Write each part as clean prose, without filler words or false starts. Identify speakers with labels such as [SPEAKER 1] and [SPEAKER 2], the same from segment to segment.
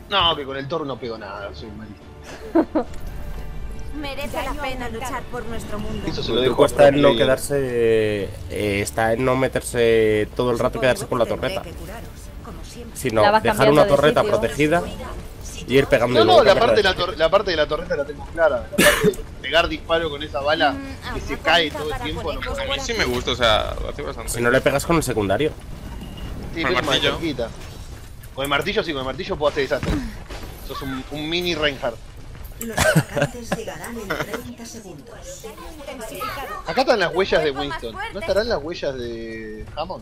[SPEAKER 1] No, que con el Thor no pego nada, soy malísimo.
[SPEAKER 2] Merece la pena luchar por nuestro mundo.
[SPEAKER 1] Eso se
[SPEAKER 3] Lo
[SPEAKER 1] lo
[SPEAKER 3] que
[SPEAKER 1] dejo
[SPEAKER 3] cuesta
[SPEAKER 1] a
[SPEAKER 3] en no
[SPEAKER 1] Player.
[SPEAKER 3] quedarse. Está en no meterse todo el rato y quedarse con la torreta. Sino
[SPEAKER 4] La vas
[SPEAKER 3] dejar
[SPEAKER 4] cambiando
[SPEAKER 3] una
[SPEAKER 4] de
[SPEAKER 3] torreta
[SPEAKER 4] sitio.
[SPEAKER 3] protegida y ir pegando
[SPEAKER 1] No,
[SPEAKER 3] y luego
[SPEAKER 1] no, la
[SPEAKER 3] cambiarla
[SPEAKER 1] parte,
[SPEAKER 3] de
[SPEAKER 1] la parte de la torreta la tengo clara. La parte de pegar disparo con esa bala que se cae todo el tiempo no puedo.
[SPEAKER 5] A mí sí me gusta, o sea, lo hace bastante.
[SPEAKER 3] Si no le pegas con el secundario.
[SPEAKER 1] Sí,
[SPEAKER 5] Con el
[SPEAKER 1] pero más
[SPEAKER 5] martillo.
[SPEAKER 1] cerquita. Con el martillo sí, con el martillo puedo hacer desastre. Sos un mini Reinhardt.
[SPEAKER 6] Los atacantes llegarán en 30 segundos.
[SPEAKER 1] Acá están las huellas de Winston. ¿No estarán las huellas de Hammond?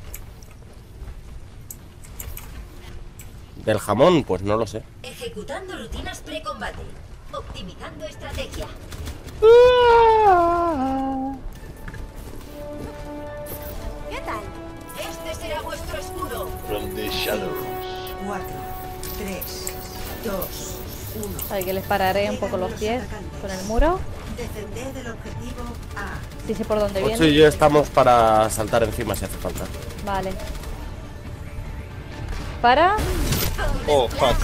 [SPEAKER 3] Del jamón, pues no lo sé.
[SPEAKER 6] Ejecutando rutinas pre-combate. Optimizando estrategia.
[SPEAKER 2] ¿Qué tal?
[SPEAKER 6] Este será vuestro escudo.
[SPEAKER 1] From the Shadows.
[SPEAKER 6] 4, 3, 2, 1.
[SPEAKER 4] Ay, que les pararé un poco los pies con el muro.
[SPEAKER 6] Defended el objetivo A.
[SPEAKER 4] Sí sé por dónde
[SPEAKER 3] 8
[SPEAKER 4] viene.
[SPEAKER 3] y yo estamos para saltar encima si hace falta.
[SPEAKER 4] Vale. Para.
[SPEAKER 1] Oh, fuck.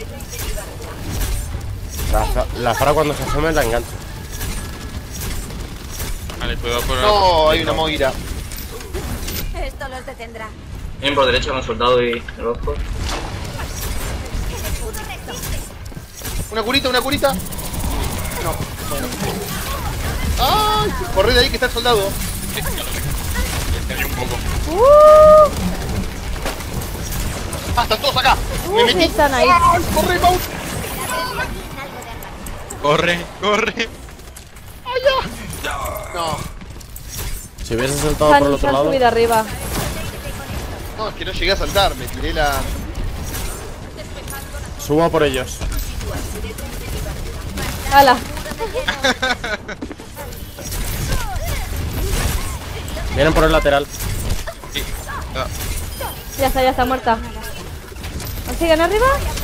[SPEAKER 3] La Fara cuando se asome la engancha.
[SPEAKER 5] Vale, puedo por.
[SPEAKER 1] No, hay una Moira.
[SPEAKER 2] Esto los detendrá.
[SPEAKER 7] Vienen por derecha con soldado y el ojo.
[SPEAKER 1] Una curita, una curita. No, bueno. ¡Ay! Corre de ahí que está el soldado.
[SPEAKER 5] Tenía un poco.
[SPEAKER 1] ¡Ah, están todos acá! ¡Me
[SPEAKER 4] Sí
[SPEAKER 1] metí!
[SPEAKER 4] están ahí.
[SPEAKER 1] ¡Ay, corre, Mau!
[SPEAKER 5] Corre, corre.
[SPEAKER 1] No,
[SPEAKER 3] Si hubiese saltado
[SPEAKER 4] Se
[SPEAKER 3] por el
[SPEAKER 4] han,
[SPEAKER 3] otro
[SPEAKER 4] se han
[SPEAKER 3] lado.
[SPEAKER 4] subido arriba.
[SPEAKER 1] no, es que no llegué a saltar, me tiré la...
[SPEAKER 3] Subo por ellos.
[SPEAKER 4] ¡Hala!
[SPEAKER 3] Vienen por el lateral.
[SPEAKER 5] Sí. Ah,
[SPEAKER 4] Ya está muerta. ¿Nos siguen arriba?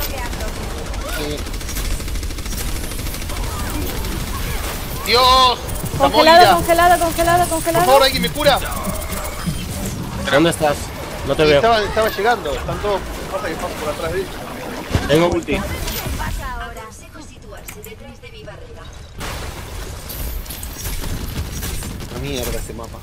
[SPEAKER 1] ¡Dios! ¡La
[SPEAKER 4] Congelado,
[SPEAKER 1] Moira!
[SPEAKER 4] congelado, congelado,
[SPEAKER 1] Por
[SPEAKER 4] congelado.
[SPEAKER 1] favor, alguien me cura.
[SPEAKER 3] ¿Dónde estás? No te
[SPEAKER 1] Sí,
[SPEAKER 3] veo.
[SPEAKER 1] estaba llegando, están todos... Pasa que paso por atrás de ellos.
[SPEAKER 3] Tengo ulti.
[SPEAKER 6] Aconsejo situarse detrás de mi barrera.
[SPEAKER 1] Una mierda este mapa.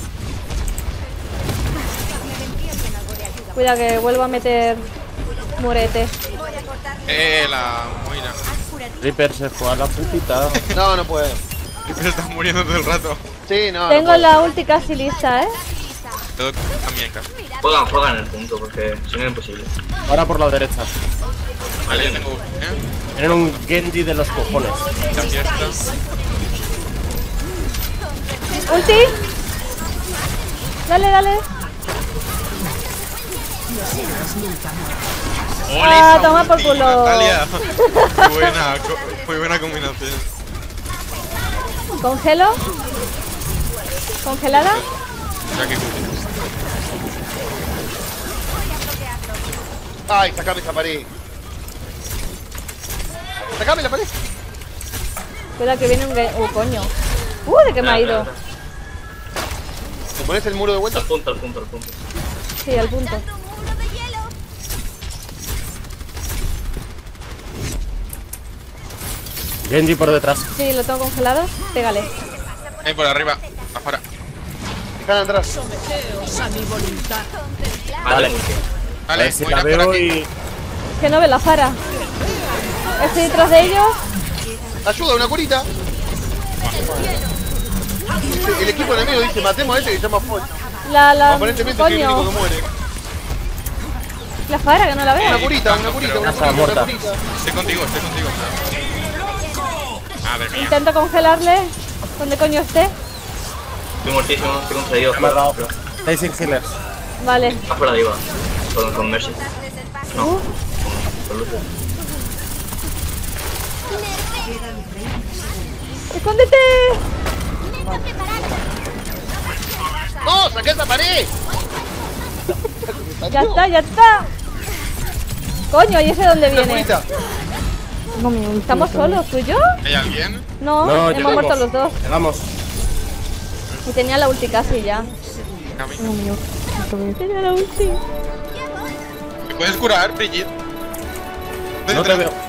[SPEAKER 4] Cuida que vuelvo a meter murete.
[SPEAKER 5] la Moira.
[SPEAKER 3] Reaper se fue a la putita.
[SPEAKER 1] No, no puedo.
[SPEAKER 5] Siempre estás muriendo todo el rato.
[SPEAKER 1] Sí, no,
[SPEAKER 4] Tengo
[SPEAKER 1] no puedo.
[SPEAKER 4] la ulti casi lista, ¿eh?
[SPEAKER 5] Todo también acá.
[SPEAKER 7] Juegan en el punto porque si no es imposible.
[SPEAKER 3] Ahora por la derecha.
[SPEAKER 5] Vale, yo tengo.
[SPEAKER 3] Tienen un Genji de los cojones.
[SPEAKER 5] Está abierta.
[SPEAKER 4] ¡Ulti! Dale, dale. Ah,
[SPEAKER 5] esa
[SPEAKER 4] toma por
[SPEAKER 5] ulti,
[SPEAKER 4] culo.
[SPEAKER 5] Natalia. Fue buena combinación.
[SPEAKER 4] Congelo. Congelada.
[SPEAKER 5] Ya que curioso.
[SPEAKER 1] ¡Ay, sacame esa pared! ¡Sacame la pared!
[SPEAKER 4] Cuida que viene un... coño. ¿De qué me ha ido?
[SPEAKER 1] ¿Te pones el muro de vuelta?
[SPEAKER 7] Al punto, al punto, al punto.
[SPEAKER 4] Sí, al punto.
[SPEAKER 2] Un muro de hielo.
[SPEAKER 3] Genji por detrás.
[SPEAKER 4] Sí, lo tengo congelado. Pégale.
[SPEAKER 5] Ahí por arriba, afuera.
[SPEAKER 1] Dejan atrás.
[SPEAKER 7] Vale.
[SPEAKER 3] A
[SPEAKER 5] Vale,
[SPEAKER 3] ver si
[SPEAKER 5] Moira
[SPEAKER 3] la
[SPEAKER 5] por
[SPEAKER 3] veo
[SPEAKER 5] aquí.
[SPEAKER 3] y.
[SPEAKER 4] Que no ve la Fara. Estoy detrás de ellos.
[SPEAKER 1] ¡Ayuda, una curita! El equipo enemigo dice, matemos a este que se llama Foch. Aparentemente soy el único que
[SPEAKER 4] Coño.
[SPEAKER 1] muere.
[SPEAKER 4] La Fara, que no la
[SPEAKER 1] Una
[SPEAKER 4] veo.
[SPEAKER 1] curita, una curita, una
[SPEAKER 3] Está
[SPEAKER 1] curita,
[SPEAKER 3] muerta.
[SPEAKER 1] una curita.
[SPEAKER 5] Estoy contigo, estoy contigo. Madre mía.
[SPEAKER 4] Intento congelarle. ¿Dónde coño esté?
[SPEAKER 7] Estoy muertísimo, estoy concedido.
[SPEAKER 3] Me ha dado. Estáis sin healers.
[SPEAKER 4] Vale.
[SPEAKER 7] Está fuera de arriba. Con Mercy. No. Con Lucio.
[SPEAKER 4] ¡Escóndete!
[SPEAKER 1] ¡No! ¡Saqué esa pared!
[SPEAKER 4] Ya está, ya está. Coño, ¿y ese dónde
[SPEAKER 1] Una
[SPEAKER 4] viene?
[SPEAKER 1] curita.
[SPEAKER 4] ¿Estamos solos, tú y yo?
[SPEAKER 5] ¿Hay alguien?
[SPEAKER 4] No,
[SPEAKER 3] No,
[SPEAKER 4] hemos
[SPEAKER 3] llegamos.
[SPEAKER 4] muerto los dos.
[SPEAKER 3] Llegamos.
[SPEAKER 4] Y tenía la ulti casi ya.
[SPEAKER 5] Cami.
[SPEAKER 4] Tenía la ulti.
[SPEAKER 5] ¿Me puedes curar, Brigitte?
[SPEAKER 3] No te veo.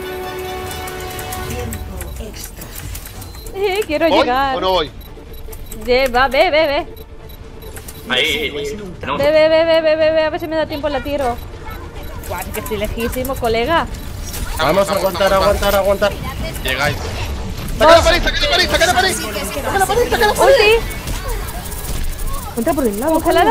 [SPEAKER 6] Tiempo extra.
[SPEAKER 4] Quiero
[SPEAKER 1] ¿Voy
[SPEAKER 4] llegar.
[SPEAKER 1] o no voy?
[SPEAKER 4] Va, ve.
[SPEAKER 7] Ahí, tenemos.
[SPEAKER 4] Ve, a ver si me da tiempo la tiro. Guau, es que estoy lejísimo, colega.
[SPEAKER 3] Vamos a aguantar.
[SPEAKER 5] Llegáis.
[SPEAKER 1] ¡Saca la pared, saca la pared, saca la pared! ¡Saca la pared, saca la pared!
[SPEAKER 4] ¡Ulti! Entra por el lado, congelada.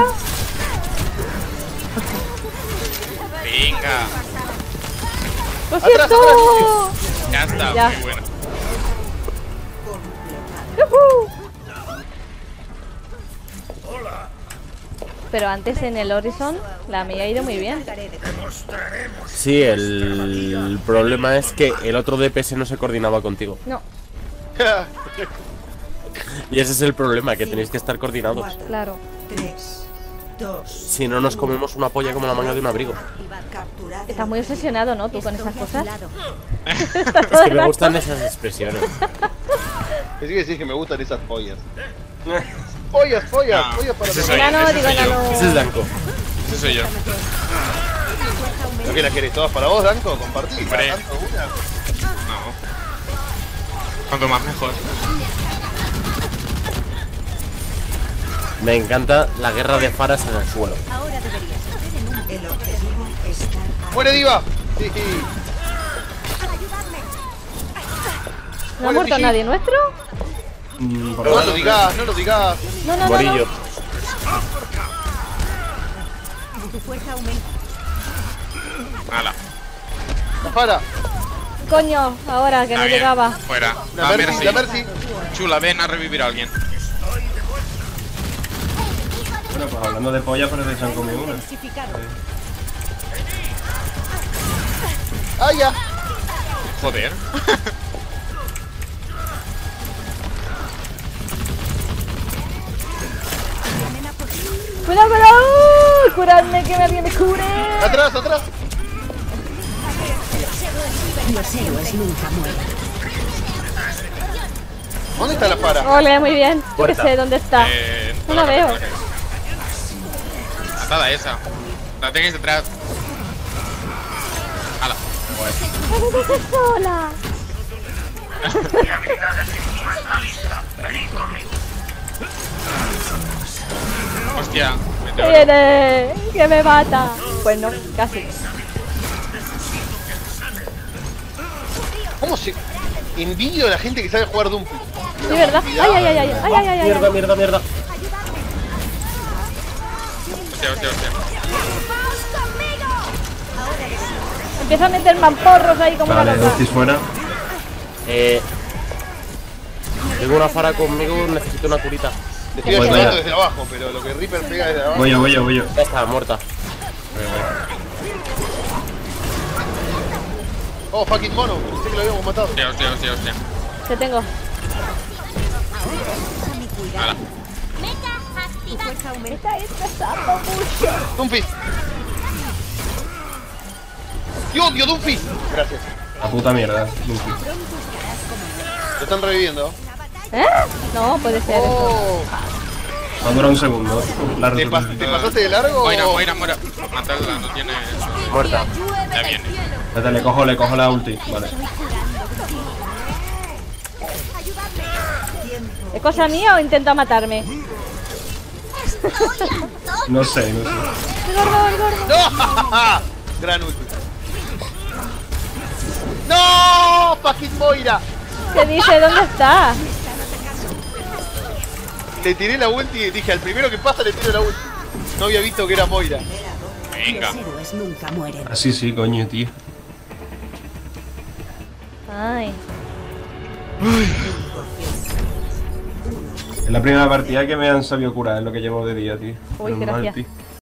[SPEAKER 5] Venga.
[SPEAKER 4] ¡Lo
[SPEAKER 1] Atrás,
[SPEAKER 4] siento!
[SPEAKER 5] Ya está,
[SPEAKER 4] Ya.
[SPEAKER 5] muy bueno.
[SPEAKER 4] ¡Yujú! Pero antes en el Horizon la mía ha ido muy bien.
[SPEAKER 3] Sí, el problema es que el otro DPS no se coordinaba contigo.
[SPEAKER 4] No,
[SPEAKER 3] Y ese es el problema, que tenéis que estar coordinados.
[SPEAKER 6] 4,
[SPEAKER 4] claro.
[SPEAKER 6] 3, 2,
[SPEAKER 3] Si no, nos comemos una polla como la manga de un abrigo.
[SPEAKER 6] capturado.
[SPEAKER 4] Estás muy obsesionado, ¿no? Tú con esas cosas.
[SPEAKER 3] Es que me gustan esas expresiones.
[SPEAKER 1] Que sí que sí, que me gustan esas pollas. Pollas para
[SPEAKER 5] ese
[SPEAKER 1] mí.
[SPEAKER 5] soy
[SPEAKER 4] Enano,
[SPEAKER 5] ese
[SPEAKER 4] digo
[SPEAKER 5] soy yo.
[SPEAKER 4] enano.
[SPEAKER 3] Ese es Danko.
[SPEAKER 5] Ese soy yo.
[SPEAKER 1] ¿Pero qué las querés todas para vos, Danko? Compartí.
[SPEAKER 5] Hombre.
[SPEAKER 1] Danko, una.
[SPEAKER 5] No. Cuanto más mejor.
[SPEAKER 3] Me encanta la guerra de faras en el suelo.
[SPEAKER 6] El objetivo está
[SPEAKER 1] ¡Muere, Diva! Sí.
[SPEAKER 4] ¿No ha muerto nadie nuestro?
[SPEAKER 1] No lo digas.
[SPEAKER 4] No.
[SPEAKER 3] Morillo.
[SPEAKER 5] Hala.
[SPEAKER 1] Para.
[SPEAKER 4] Coño, ahora que
[SPEAKER 5] Está
[SPEAKER 4] no
[SPEAKER 5] bien.
[SPEAKER 4] llegaba.
[SPEAKER 5] Fuera.
[SPEAKER 1] La Mercy, la Mercy.
[SPEAKER 5] Chula, ven a revivir a alguien.
[SPEAKER 8] Bueno, pues hablando de pollas, parece que se han comido una.
[SPEAKER 1] ¡Ah, ya!
[SPEAKER 5] Joder.
[SPEAKER 4] ¡Cuidado! ¡Curadme, que alguien me cure!
[SPEAKER 1] ¡Atrás! ¿Dónde está la para?
[SPEAKER 4] Ole, muy bien. Yo que
[SPEAKER 3] Puerta.
[SPEAKER 4] sé dónde está. No la veo.
[SPEAKER 5] Atada esa. La tenéis detrás. Hala.
[SPEAKER 4] ¡No me dejes sola!
[SPEAKER 5] Hostia.
[SPEAKER 4] ¡Que viene! ¡Que me mata! Pues no, casi.
[SPEAKER 1] ¿Cómo se...? Envidio a la gente que sabe jugar Doom.
[SPEAKER 4] Sí, ¿verdad? ¡Ay!
[SPEAKER 3] Mierda.
[SPEAKER 5] Hostia.
[SPEAKER 4] Empieza a meter mamporros ahí como una
[SPEAKER 8] Vale,
[SPEAKER 4] loca.
[SPEAKER 8] Dusty fuera.
[SPEAKER 3] Tengo una fara conmigo, necesito una curita.
[SPEAKER 1] Le estoy
[SPEAKER 8] Bueno,
[SPEAKER 1] ayudando
[SPEAKER 8] ya.
[SPEAKER 1] desde abajo, pero lo que Reaper pega desde abajo...
[SPEAKER 8] Voy yo.
[SPEAKER 3] Ya está, muerta.
[SPEAKER 1] Oh, fucking mono. Pensé que lo habíamos matado.
[SPEAKER 5] Hostia.
[SPEAKER 4] Te tengo.
[SPEAKER 5] Hala.
[SPEAKER 4] Está estresando mucho.
[SPEAKER 1] Doomfist. ¡Yo odio Doomfist! Gracias.
[SPEAKER 8] La puta mierda. Dusty.
[SPEAKER 1] Lo están reviviendo.
[SPEAKER 4] ¿Eh? No, puede ser eso.
[SPEAKER 1] Oh,
[SPEAKER 8] Va a durar un segundo. La
[SPEAKER 1] ¿te
[SPEAKER 8] resolución.
[SPEAKER 1] pasaste de largo?
[SPEAKER 5] Moira. Matarla, no tiene eso.
[SPEAKER 3] Muerta.
[SPEAKER 5] Ya viene.
[SPEAKER 8] Espérate, le cojo la ulti. Vale.
[SPEAKER 4] ¿Es cosa mía o intenta matarme?
[SPEAKER 8] No sé.
[SPEAKER 4] El gordo.
[SPEAKER 1] ¡No! Gran ulti. ¡No! ¡Fucking Moira!
[SPEAKER 4] ¿Qué dice? ¿Dónde está?
[SPEAKER 1] Le tiré la ulti y dije, al primero que pasa le tiro la ulti. No había visto que era Moira.
[SPEAKER 5] Venga.
[SPEAKER 6] héroes nunca mueren.
[SPEAKER 8] Así sí, coño, tío.
[SPEAKER 4] Ay.
[SPEAKER 8] Es la primera partida que me han sabido curar, es lo que llevo de día, tío.
[SPEAKER 4] Uy,
[SPEAKER 8] Menos mal,
[SPEAKER 4] gracias.
[SPEAKER 8] tío.